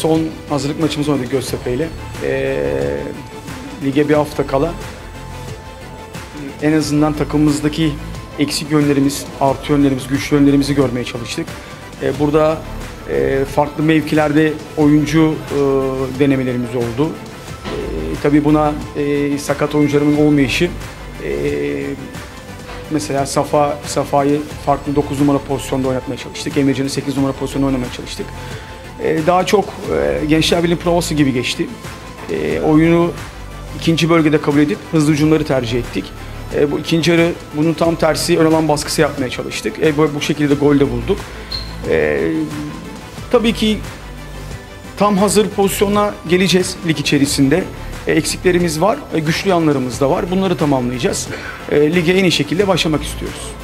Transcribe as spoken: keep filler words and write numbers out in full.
son hazırlık maçımızı oynadık Göztepe ile. E, lige bir hafta kala en azından takımımızdaki eksik yönlerimiz, artı yönlerimiz, güçlü yönlerimizi görmeye çalıştık. E, burada e, farklı mevkilerde oyuncu e, denemelerimiz oldu. E, tabii buna e, sakat oyuncularımın olmayışı, e, mesela Safa Safa'yı farklı dokuz numara pozisyonda oynatmaya çalıştık. Emrecan'ı sekiz numara pozisyonda oynamaya çalıştık. E, daha çok e, Gençler Birliği provası gibi geçti. E, oyunu ikinci bölgede kabul edip hızlı hücumları tercih ettik. E, bu ikinci yarı bunun tam tersi ön alan baskısı yapmaya çalıştık. E, bu, bu şekilde gol de bulduk. E, tabii ki tam hazır pozisyona geleceğiz lig içerisinde. E, eksiklerimiz var, e, güçlü yanlarımız da var. Bunları tamamlayacağız. E, lige en iyi şekilde başlamak istiyoruz.